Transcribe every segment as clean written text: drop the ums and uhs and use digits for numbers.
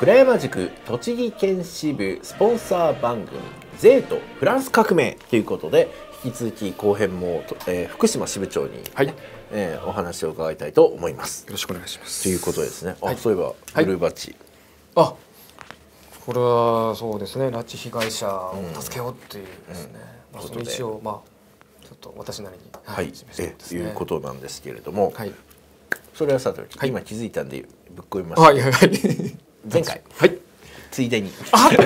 倉山塾栃木県支部スポンサー番組「ゼートフランス革命」ということで、引き続き後編も、福島支部長に、お話を伺いたいと思います。 よろしくお願いします。 ということですね。そういえばブルーバッジ、 これはそうですね、拉致被害者を助けようっていうですね、その意思をちょっと私なりに示してですね、 いうことなんですけれども、それはさておき、今気づいたんでぶっ込みました。前回ついでに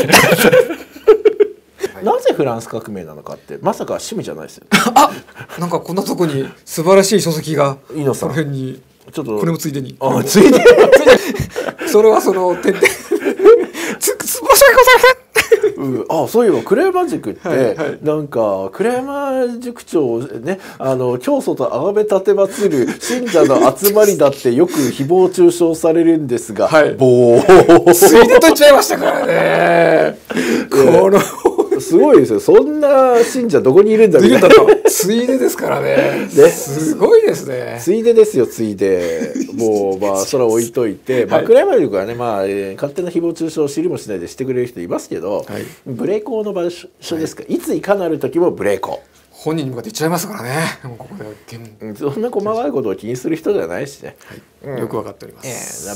なぜフランス革命なのかって、まさか趣味じゃないですよ。 なんかこんなとこに素晴らしい書籍がこの辺に、ちょっとこれもついでに。 ついでそれはその点々申し訳ございません。 そういえば倉山塾ってなんか倉山塾長ね、教祖と崇め立てまつる信者の集まりだってよく誹謗中傷されるんですが、ボーついでと言っちゃいましたからね。このすごいですよ。そんな信者どこにいるんだみたいな。 ついでですからね。すごいですね。 ついでですよ、ついで。もうそれは置いといて、倉山塾はね、勝手な誹謗中傷を知りもしないでしてくれる人いますけど、無礼講の場所ですから、いついかなる時も無礼講。 本人に向かって言っちゃいますからね。もうここでそんな細かいことを気にする人じゃないしね。 よく分かっております。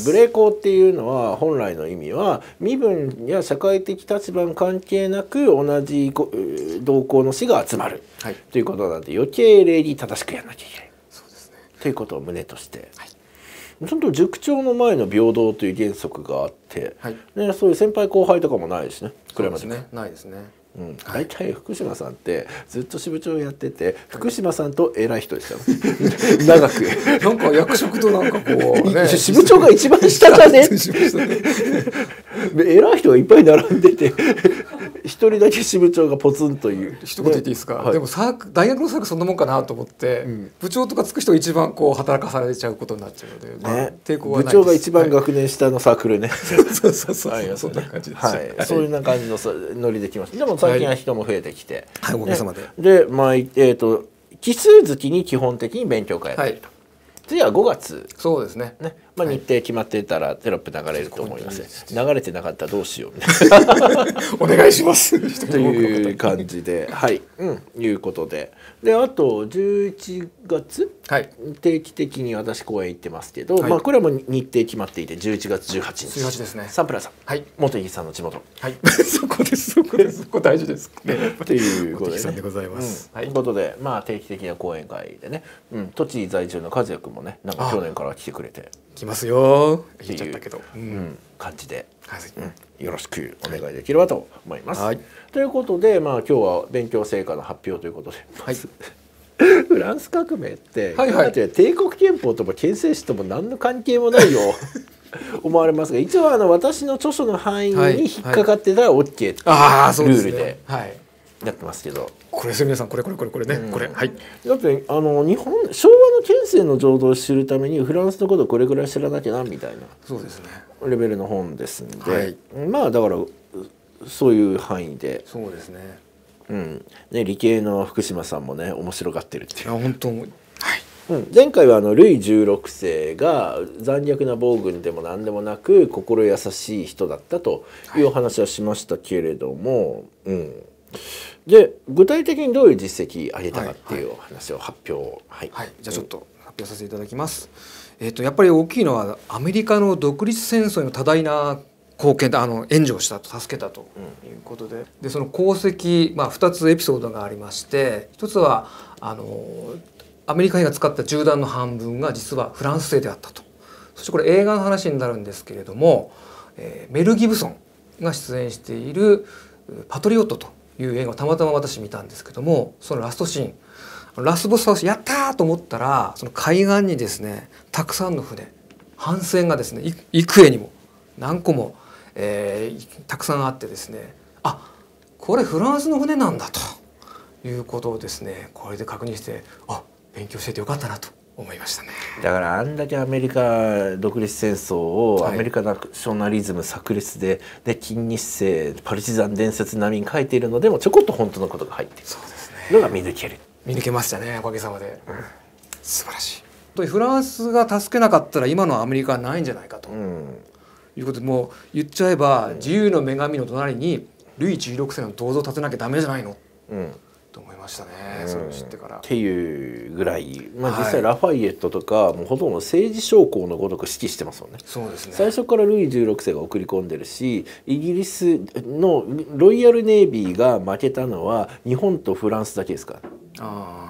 無礼講っていうのは本来の意味は、身分や社会的立場に関係なく同じ同行の士が集まるということなんで、余計礼儀正しくやらなきゃいけない。そうですね。ということを旨として。ちゃんと塾長の前の平等という原則があって、そういう先輩後輩とかもないですね。 そうですね。ないですね。 大体福島さんってずっと支部長やってて、福島さんと偉い人でしたよ。長くなんか役職となんかこう、 支部長が一番下じゃね偉い人がいっぱい並んでて、一人だけ支部長がポツンという。 一言言っていいですか。でも大学のサークルそんなもんかなと思って、部長とかつく人が一番こう働かされちゃうことになっちゃうので、抵抗はないです。 部長が一番学年下のサークルね。 そんな感じです。 そういうな感じのノリできました。でも最近は人も増えてきて、 おかげさまで。 で、奇数月に基本的に勉強会やってると。次は5月。 そうですね。 日程決まってたらテロップ流れると思います。流れてなかったらどうしようみたいな。 お願いします。 という感じで、いうことで、あと11月、定期的に私公演行ってますけど、これはもう日程決まっていて、11月18日。 18ですね。 サンプラザ。元井さんの地元。 そこです。そこ大事です。 ということででございます。 ということで、定期的な講演会でね、栃木在住の和也君もね、なんか去年から来てくれて。 来ますよ。言っちゃったけど。 感じで、よろしくお願いできればと思います。ということで、今日は勉強成果の発表ということで、フランス革命って帝国憲法とも憲政史とも何の関係もないよ思われますが、一応私の著書の範囲に引っかかってたら OK っていうルールでやってますけど。 これですよ皆さん、これね、これだって日本昭和の憲政の浄土を知るためにフランスのことをこれぐらい知らなきゃなみたいなレベルの本ですんで、だからそういう範囲で。 そうですね。 理系の福島さんもね面白がってるっていう。 本当。 前回はルイ16世が残虐な暴君でも何でもなく心優しい人だったというお話はしましたけれども、で具体的にどういう実績挙げたかっていうお話を発表。 じゃあちょっと発表させていただきます。やっぱり大きいのはアメリカの独立戦争への多大な貢献で援助をしたと、助けたということで、その功績、2つエピソードがありまして、1つはアメリカ兵が使った銃弾の半分が実はフランス製であったと。そしてこれ映画の話になるんですけれども、メル・ギブソンが出演している「パトリオット」という映画をたまたま私見たんですけども、そのラストシーン、ラスボス倒しやったーと思ったら、その海岸にですねたくさんの船、帆船がですね幾重にも何個もたくさんあってですね、これフランスの船なんだということをですね、これで確認して、勉強しててよかったなと思いましたね。 だからあんだけアメリカ独立戦争をアメリカナショナリズム炸裂で金日成パルチザン伝説並みに書いているのでもちょこっと本当のことが入っているのが見抜ける。 見抜けましたね、おかげさまで。素晴らしい。フランスが助けなかったら今のアメリカはないんじゃないかということで、もう言っちゃえば自由の女神の隣にルイ16世の銅像を建てなきゃダメじゃないの、と思いましたね、それを知ってから。 っていうぐらい、実際ラファイエットとかもうほとんど政治将校のごとく指揮してますもんね。 そうですね。 最初からルイ16世が送り込んでるし、イギリスのロイヤルネイビーが負けたのは日本とフランスだけですから。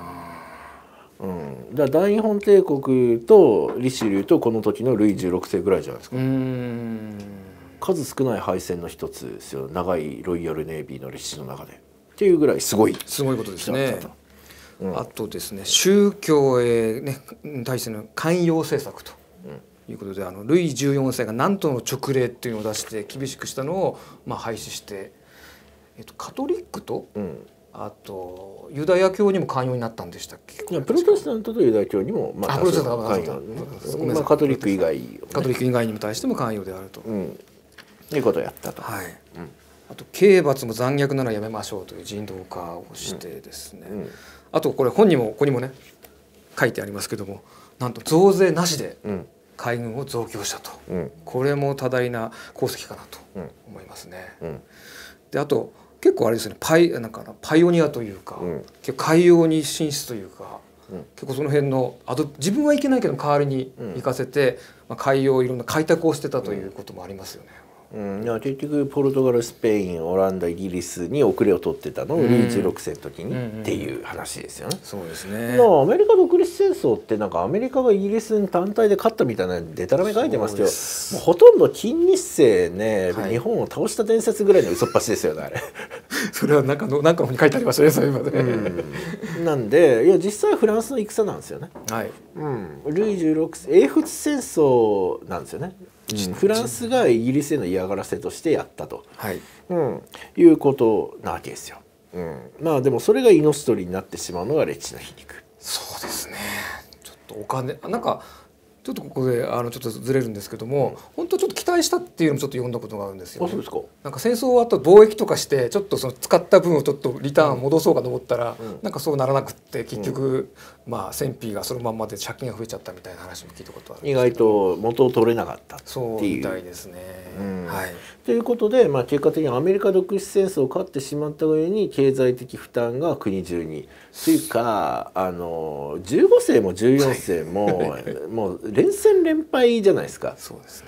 だから大日本帝国とリシュリューとこの時のルイ16世ぐらいじゃないですか。数少ない敗戦の一つですよ、長いロイヤルネイビーの歴史の中で。っていうぐらいすごいことですね。あとですね、宗教へ、に対しての寛容政策ということで、ルイ14世がナントの勅令っていうのを出して厳しくしたのを廃止して、カトリックと、あとユダヤ教にも寛容になったんでしたっけ。 プロテスタントとユダヤ教にも寛容、カトリック以外にも対しても寛容であると、 いうことをやったと。 あと刑罰も残虐ならやめましょうという人道化をしてですね、あとこれここにもね書いてありますけども、なんと増税なしで海軍を増強したと、これも多大な功績かなと思いますね。であと結構あれですね、パイオニアというか、結構海洋に進出というか、結構その辺の自分は行けないけど代わりに行かせて、海洋いろんな開拓をしてたということもありますよね。 結局ポルトガル、スペイン、オランダ、イギリスに遅れを取ってたのをルイ16世の時にっていう話ですよね。 そうですね。 アメリカ独立戦争ってなんかアメリカがイギリスに単体で勝ったみたいなデタラメ書いてますけど、もうほとんど金日成ね、日本を倒した伝説ぐらいの嘘っぱちですよね、あれ。 それはなんかの方に書いてありましたね、そういうので。 なんでいや実際フランスの戦なんですよね。ルイ16世英仏戦争なんですよね。フランスがイギリスへの嫌がらせとしてやったと、いうことなわけですよ。でもそれが命取りになってしまうのが歴史の皮肉。 そうですね。ちょっとお金ちょっとここでちょっとずれるんですけども、本当ちょっと期待したっていうのもちょっと読んだことがあるんですよ、 そうですか。 なんか戦争終わった貿易とかしてちょっとその使った分をちょっとリターン戻そうかと思ったら、なんかそうならなくって結局、戦費がそのまんまで借金が増えちゃったみたいな話も聞いたことあるんですけど、 意外と元を取れなかったっていう。 そうみたいですね。 ということで、結果的にアメリカ独立戦争を勝ってしまった上に経済的負担が国中にというか、15世も14世ももう連戦連敗じゃないですか。 そうですね。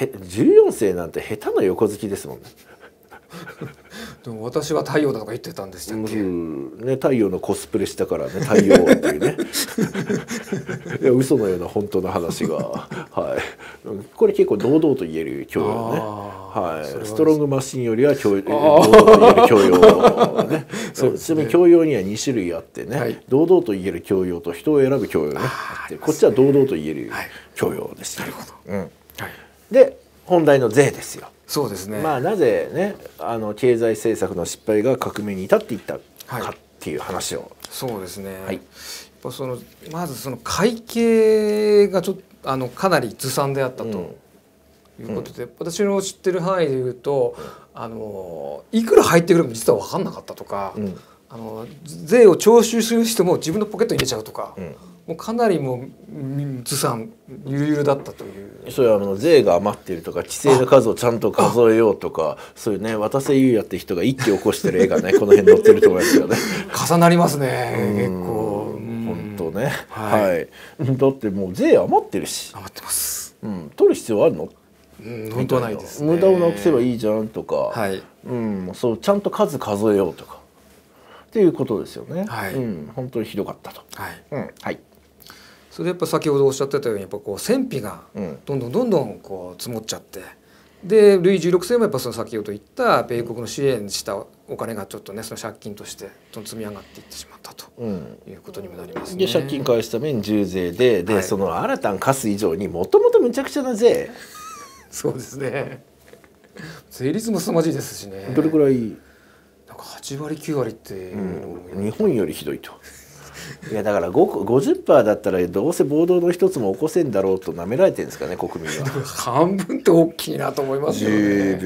14世なんて下手な横好きですもんね。 でも私は太陽だとか言ってたんでしたっけ。 太陽のコスプレしたからね、太陽っていうね。いや嘘のような本当の話が、これ結構堂々と言える教養ね。ストロングマシンよりは堂々と言える教養ね。ちなみに教養には2種類あってね、堂々と言える教養と人を選ぶ教養ね。こっちは堂々と言える教養です。なるほど。で本題の税ですよ。 そうですね。 なぜね経済政策の失敗が革命に至っていったかっていう話を。 そうですね。やっぱまずその会計がかなりずさんであったということで、私の知ってる範囲でいうといくら入ってくるかも実は分かんなかったとか、税を徴収する人も自分のポケットに入れちゃうとか。もうかなりもうずさんゆるゆるだったという。 それは税が余っているとか規制の数をちゃんと数えようとか、そういうね渡瀬裕也って人が一気起こしてる絵がねこの辺載ってると思いますよね。 重なりますね結構。 本当ね。だってもう税余ってるし。 余ってます。 取る必要あるの？ 本当はないですね。 無駄をなくせばいいじゃんとか、そうちゃんと数数えようとかっていうことですよね。本当にひどかったと。 それでやっぱ先ほどおっしゃってたようにやっぱ戦費がどんどん積もっちゃって、でルイ16世もやっぱその先ほど言った米国の支援したお金がちょっとねその借金として積み上がっていってしまったということにもなりますね。 で借金返すために重税で、その新たに課す以上にもともとむちゃくちゃな税。 そうですね。税率も凄まじいですしね。 どれくらい？ なんか8割9割って日本よりひどいと。いやだから 50% だったらどうせ暴動の一つも起こせんだろうとなめられてるんですかね国民は。 半分って大きいなと思いますよね。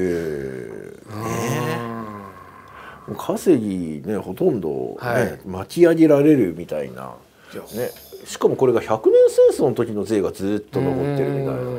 稼ぎねほとんど、巻き上げられるみたいな、しかもこれが100年戦争の時の税がずっと残ってるみたいな。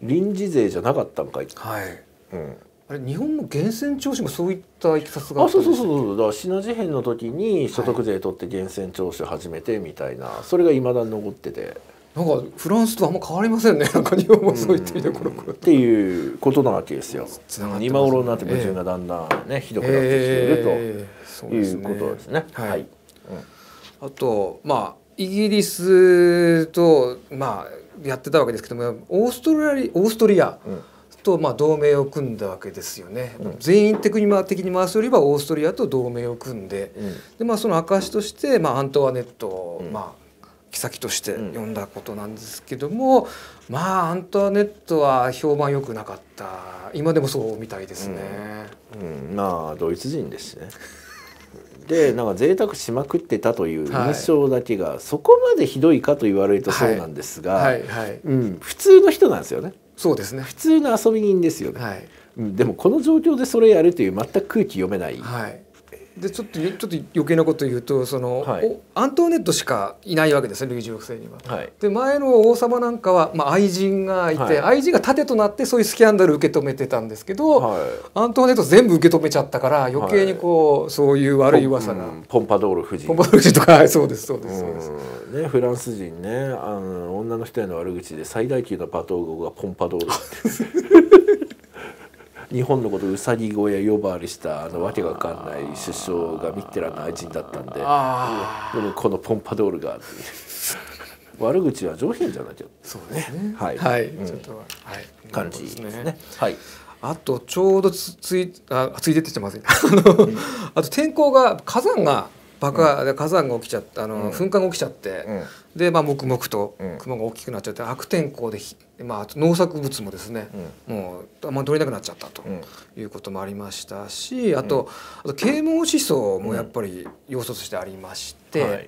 臨時税じゃなかったんかい。 はい。あれ日本の源泉徴収もそういったいきさつがあったんですか。そうだからシナ事変の時に所得税取って源泉徴収始めてみたいな、それがいまだに残ってて、 なんかフランスとあんま変わりませんね。なんか日本もそういった意味でっていうことなわけですよ。今頃になって矛盾がだんだんねひどくなってきているということですね。はい。 あとイギリスとやってたわけですけども、オーストリアと同盟を組んだわけですよね。全員的に回すよりはオーストリアと同盟を組んで、でその証としてアントワネットを妃として呼んだことなんですけども、アントワネットは評判良くなかった。今でもそうみたいですね。 ドイツ人ですね。でなんか贅沢しまくってたという印象だけが、そこまでひどいかと言われるとそうなんですが、普通の人なんですよね。 そうですね。 普通の遊び人ですよね。でもこの状況でそれやるという全く空気読めない。でちょっと余計なこと言うとアントワネットしかいないわけですね、ルイ16世には。で前の王様なんかは愛人がいて、愛人が盾となってそういうスキャンダルを受け止めてたんですけど、アントワネット全部受け止めちゃったから余計にそういう悪い噂が、 ポンパドール夫人とか、そうですね、フランス人ね、女の人への悪口で最大級の罵倒語がポンパドール日本のことうさぎ声呼ばわりしたわけが分かんない首相がミッテランの愛人だったんで、でもこのポンパドールが悪口は上品じゃなきゃ、 そうですね。ちょっと感じですね。 あとちょうどついでって言ってません。あと天候が火山が起きちゃって、噴火が起きちゃって、で黙々と雲が大きくなっちゃって悪天候で農作物もですね、もうあんま取れなくなっちゃったということもありましたし、あと啓蒙思想もやっぱり要素としてありまして、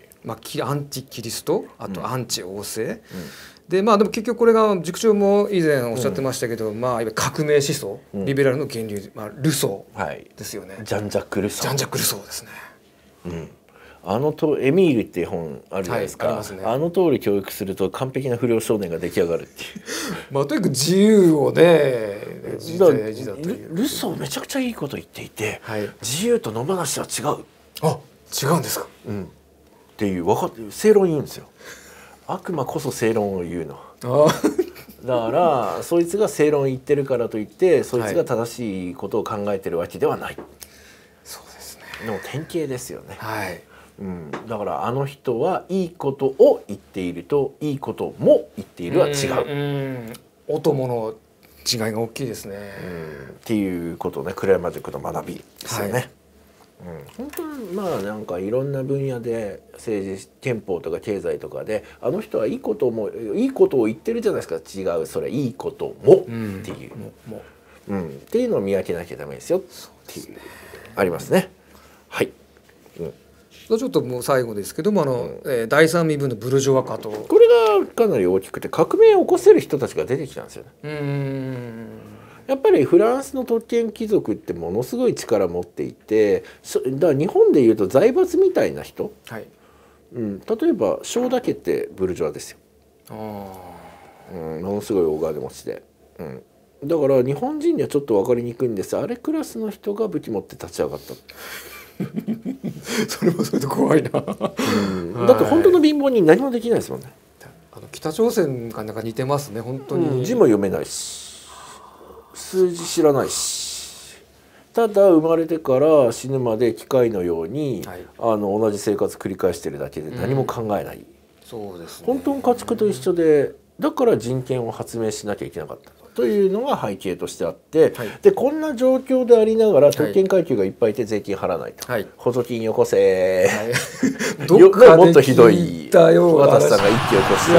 アンチキリスト、あとアンチ王政で、でも結局これが塾長も以前おっしゃってましたけど、いわゆる革命思想、リベラルの源流、ルソーですよね。 ジャンジャック・ルソーですね。 エミールっていう本あるじゃないですか。あの通り教育すると完璧な不良少年が出来上がるっていう。 とにかく自由をね、 ルソーめちゃくちゃいいこと言っていて、自由と野放しは違う。 違うんですか。 っていう正論言うんですよ。悪魔こそ正論を言うの。だからそいつが正論言ってるからといってそいつが正しいことを考えてるわけではない。 そうですね。 の典型ですよね。だからあの人はいいことを言っているといいことも言っているは違う。 お供の違いが大きいですね。 っていうことね、暗山塾の学びですよね。本当になんかいろんな分野で政治憲法とか経済とかであの人はいいことを言ってるじゃないですか。違う、それいいこともっていう、っていうのを見分けなきゃダメですよっていうありますね。 ちょっともう最後ですけども第三身分のブルジョワ化とこれがかなり大きくて革命を起こせる人たちが出てきたんですよね。やっぱりフランスの特権貴族ってものすごい力を持っていて、だから日本でいうと財閥みたいな人、例えば正田家ってブルジョワですよ。ものすごい大金持ちで、だから日本人にはちょっと分かりにくいんです。あれクラスの人が武器持って立ち上がったそれもそれで怖いな。だって本当の貧乏人何もできないですもんね。 北朝鮮がなんか似てますね本当に。 字も読めないし数字知らないし、ただ生まれてから死ぬまで機械のように、同じ生活繰り返してるだけで何も考えない。 そうですね。 本当の家畜と一緒で、だから人権を発明しなきゃいけなかったというのが背景としてあって、でこんな状況でありながら特権階級がいっぱいいて税金払わないと、補助金よこせどっかもっとひどい渡さんが一気起こして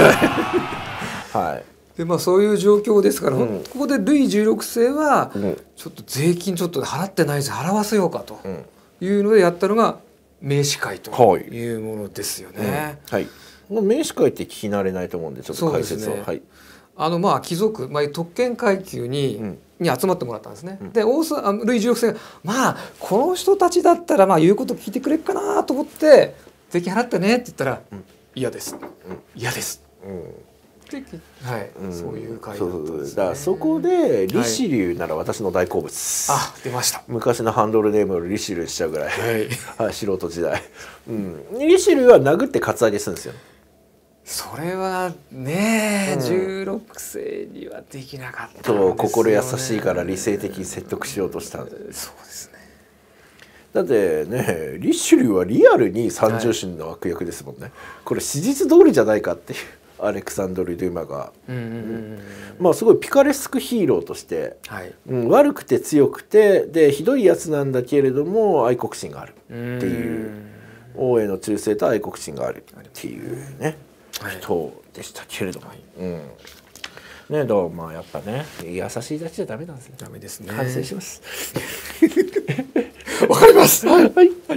でそういう状況ですから、ここでルイ16世はちょっと税金ちょっと払ってないです、払わせようかというのでやったのが名士会というものですよね。 名士会って聞き慣れないと思うんでちょっと解説を。 貴族、特権階級に集まってもらったんですね。でルイ16世がこの人たちだったら言うこと聞いてくれるかなと思って税金払ってねって言ったら嫌です、嫌ですはい、そういう回だったんですね。 だからそこでリシュリューなら私の大好物、 あ、出ました。 昔のハンドルネームをリシュリューしちゃうぐらい、はい、素人時代、リシュリューは殴ってカツアゲするんですよ。 それはね、16世にはできなかったんですよね。 心優しいから理性的に説得しようとした。そうですね。 だってね、リシュリューはリアルに三重心の悪役ですもんね。これ史実通りじゃないかっていうアレクサンドル・デュマが、まあすごいピカレスクヒーローとして、悪くて強くてでひどいやつなんだけれども愛国心があるっていう、王への忠誠と愛国心があるっていうね、人でしたけれども、ね、どうまあやっぱね優しいだけじゃダメなんですね。 ダメですね。 反省します。 わかります。はいはいはい。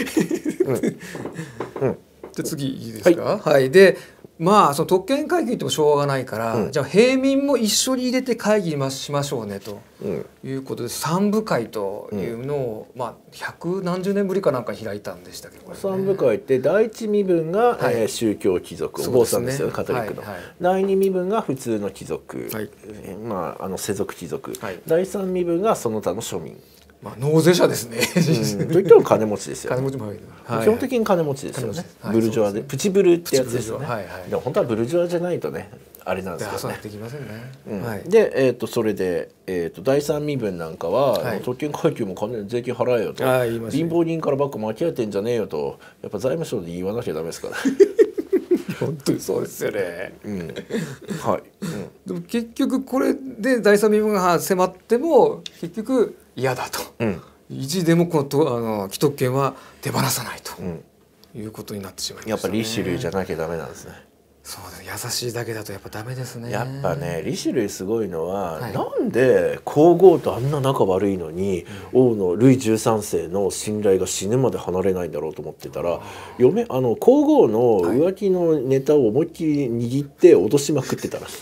で次いいですか。はい。でまあその特権会議ってもしょうがないから、じゃあ平民も一緒に入れて会議しましょうねということで、三部会というのをまあ百何十年ぶりかなんか開いたんでしたけど、 三部会って第一身分が宗教貴族、お坊さんですよね、カトリックの。第二身分が普通の貴族、まあ世俗貴族。第三身分がその他の庶民。 まあ納税者ですね。 といっても金持ちですよ。 金持ちも基本的に金持ちですよね。ブルジョワでプチブルってやつですよね。でも本当はブルジョワじゃないとねあれなんですけどね。 できませんね。 でそれで第三身分なんかは特権階級も金税金払えよと、貧乏人からばっか巻き上げてんじゃねえよとやっぱ財務省で言わなきゃダメですから。 本当にそうですよね。 はい。 でも結局これで第三身分が迫っても結局嫌だと、意地でもこの既得権は手放さないということになってしまいましたね。 やっぱリシュリューじゃなきゃダメなんですね。 そうです。優しいだけだとやっぱダメですね。 やっぱねリシュリューすごいのは、なんで皇后とあんな仲悪いのに、王のルイ13世の信頼が死ぬまで離れないんだろうと思ってたら、皇后の浮気のネタを思いっきり握って脅しまくってたらしい。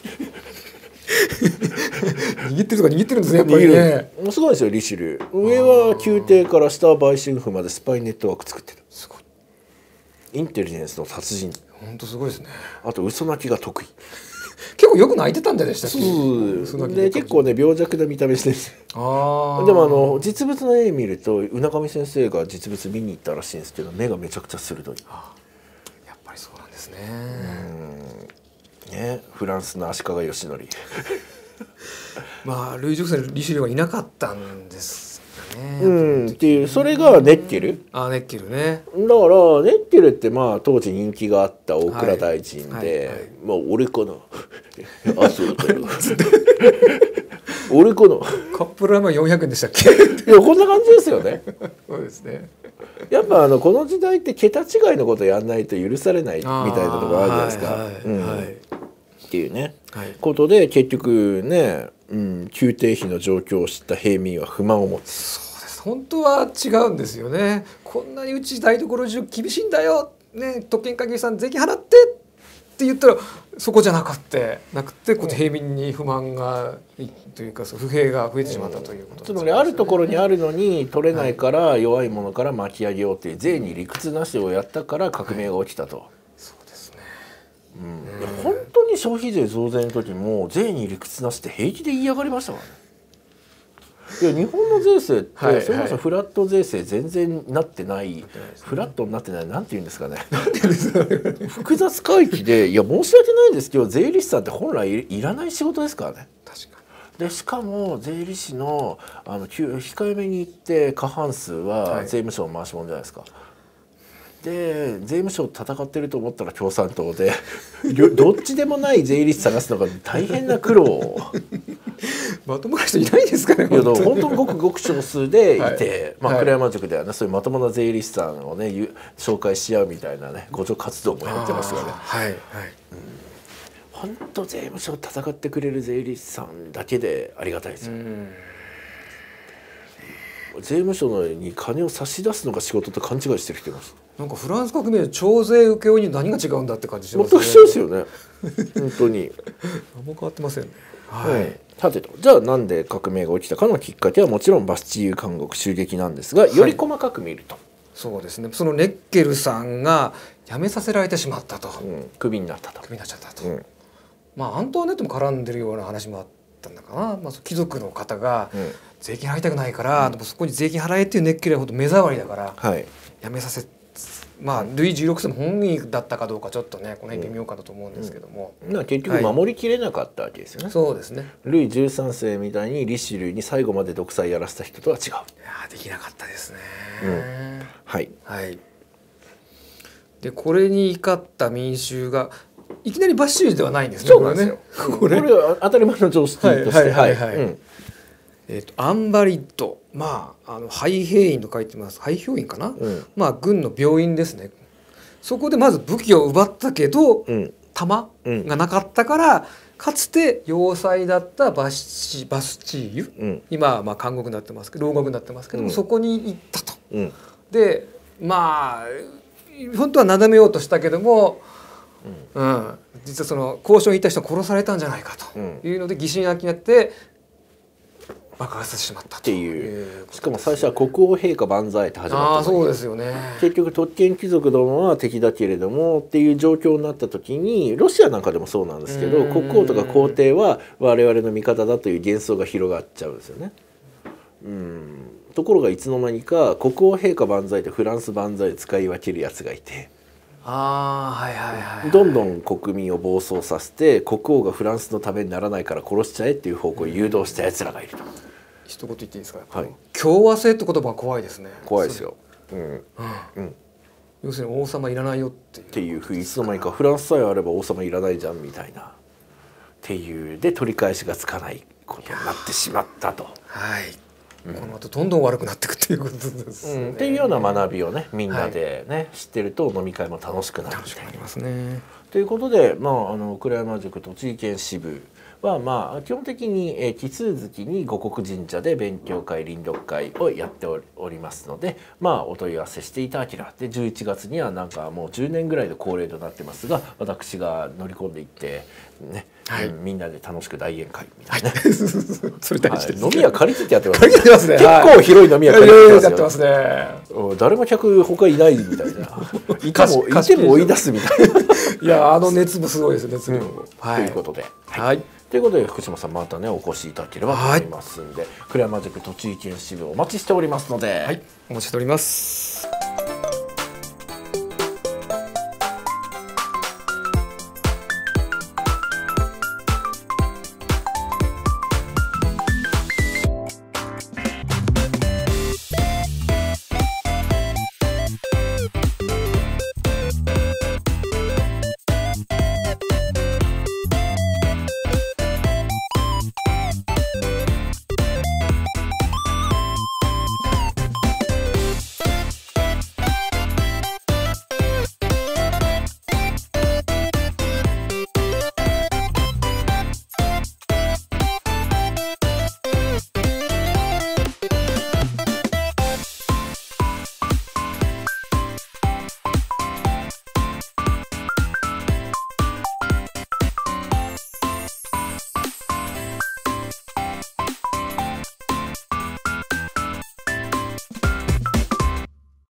握ってるとか握ってるんですね、やっぱりね。 すごいですよリシュリュー。上は宮廷から下は売春婦までスパイネットワーク作ってる。すごい。インテリジェンスの達人。 本当すごいですね。 あと嘘泣きが得意。 結構よく泣いてたんじゃないでしたっけ。 そうで結構ね病弱な見た目してるんですよ。でも実物の絵見ると海上先生が実物見に行ったらしいんですけど、目がめちゃくちゃ鋭い。 やっぱりそうなんですね。 ね、フランスの足利義則。 まあルイ14世リシュリューはいなかったんですね。 っていうそれがネッケル。 ネッケルね。 だからネッケルってまあ当時人気があった大蔵大臣で、まあ俺かな。あそうだよ。俺かな。 カップラーメン400円でしたっけ。 いやこんな感じですよね。 そうですね。 やっぱこの時代って桁違いのことやんないと許されないみたいなところあるじゃないですか。っていうね、ことで結局ね、宮廷費の状況を知った平民は不満を持つ。 そうです。本当は違うんですよね。こんなにうち台所中厳しいんだよ、ね、特権階級さん税金払ってって言ったらそこじゃなくてこう平民に不満がというか不平が増えてしまったということですね。 つまりあるところにあるのに取れないから弱いものから巻き上げようっていう税に理屈なしをやったから革命が起きたと。 そうですね。 本当に消費税増税の時も税に理屈なしって平気で言い上がりましたからね。いや日本の税制ってそれこそフラット税制全然なってない、フラットになってないなんて言うんですかね。複雑回帰でいや申し訳ないんですけど税理士さんって本来いらない仕事ですからね。 確かに。 でしかも税理士の控えめに言って過半数は税務署の回し者じゃないですか。で税務署戦ってると思ったら共産党でどっちでもない税理士探すのが大変な苦労。 まともな人いないですかね。 いや本当にごくごく少数でいて、まあ倉山塾ではねそういうまともな税理士さんをね紹介し合うみたいなね互助活動もやってますよね。本当税務署戦ってくれる税理士さんだけでありがたいですよ。税務署に金を差し出すのが仕事と勘違いしてる人います。 なんかフランス革命徴税請負に何が違うんだって感じしますね。 全く一緒ですよね。本当に。 何も変わってませんね。 さてとじゃあなんで革命が起きたかのきっかけはもちろんバスチーユ監獄襲撃なんですが、より細かく見ると、 そうですね。そのネッケルさんが辞めさせられてしまったと、 クビになったと。 クビになっちゃったと。 まあアントワネットも絡んでるような話もあったんだかな、まあ、貴族の方が税金払いたくないから、そこに税金払えっていう熱気がほんと目障りだから、やめさせまあルイ16世も本意だったかどうかちょっとねこの辺微妙かだと思うんですけども、 結局守りきれなかったわけですよね。 そうですね。 ルイ13世みたいにリシュリューに最後まで独裁やらせた人とは違う。いやできなかったですね。 はい、 でこれに怒った民衆がいきなりバッシージではないんですね。 そうなんですよ。これは当たり前の常識としてアンバリッド、まあ廃兵院と書いてます。廃兵院かな、まあ軍の病院ですね。そこでまず武器を奪ったけど、弾がなかったから、かつて要塞だったバスチーユ、今はまあ監獄になってますけど、牢獄になってますけども、そこに行ったと。でまあ本当はなだめようとしたけども、実はその交渉に行った人は殺されたんじゃないかというので疑心暗鬼になって爆発してしまったっていう。しかも最初は国王陛下万歳って始まった。 そうですよね。 結局特権貴族どもは敵だけれどもっていう状況になった時に、ロシアなんかでもそうなんですけど、国王とか皇帝は我々の味方だという幻想が広がっちゃうんですよね。ところがいつの間にか国王陛下万歳とフランス万歳で使い分けるやつがいて、どんどん国民を暴走させて、国王がフランスのためにならないから殺しちゃえっていう方向に誘導したやつらがいると。 一言言っていいですか。共和制って言葉が怖いですね。 怖いですよ。 要するに王様いらないよっていうふうにいつの間にかフランスさえあれば王様いらないじゃんみたいなっていうで取り返しがつかないことになってしまったと。 この後どんどん悪くなっていくっていうことですね。 っていうような学びをねみんなでね、知ってると飲み会も楽しくなるみたいな。ということで、倉山塾栃木県支部は基本的に奇数月に護国神社で勉強会臨読会をやっておりますので、お問い合わせしていただければ。で11月にはなんかもう10年ぐらいの恒例となってますが、私が乗り込んでいってね、みんなで楽しく大宴会みたいなね。 それ大事です。 飲み屋借りててやってます。 借りてますね。 結構広い飲み屋借りてますね。 誰も客他いないみたいな。いても追い出すみたいな。 いや熱もすごいです熱量。 ということで。ということで福島さんまたねお越しいただければと思いますんで、倉山塾栃木県支部お待ちしておりますので、 お待ちしております。